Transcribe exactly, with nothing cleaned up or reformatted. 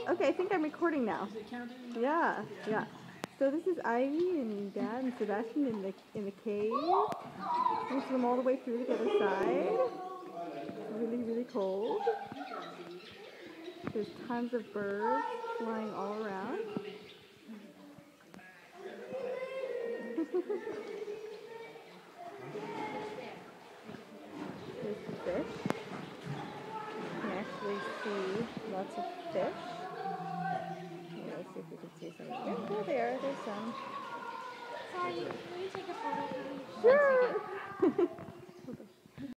Okay, I think I'm recording now. Is it counting? Yeah, yeah. So this is Ivy and Dad and Sebastian in the in the cave. We swim all the way through to the other side. It's really, really cold. There's tons of birds flying all around. There's the fish. You can actually see lots of fish. Yeah, let's see if we can see some. Yeah, there they are. There's some. Sorry, can you take a photo for me? Sure.